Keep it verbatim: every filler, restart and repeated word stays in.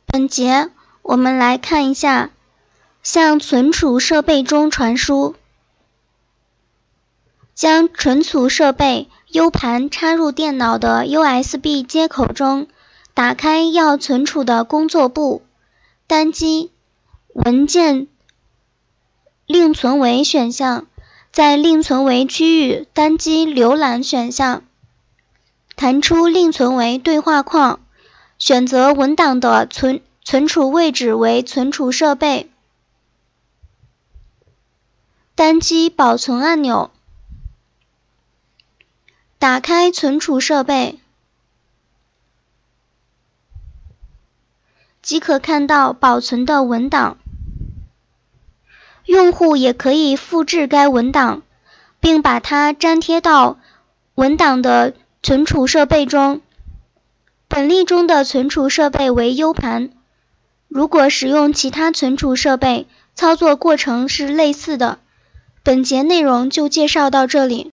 本节我们来看一下向存储设备中传输。将存储设备 U 盘插入电脑的 U S B 接口中，打开要存储的工作簿，单击文件另存为选项，在另存为区域单击浏览选项，弹出另存为对话框，选择文档的存存储位置为存储设备，单击保存按钮，打开存储设备，即可看到保存的文档。用户也可以复制该文档，并把它粘贴到文档的存储设备中。本例中的存储设备为 U 盘，如果使用其他存储设备，操作过程是类似的。本节内容就介绍到这里。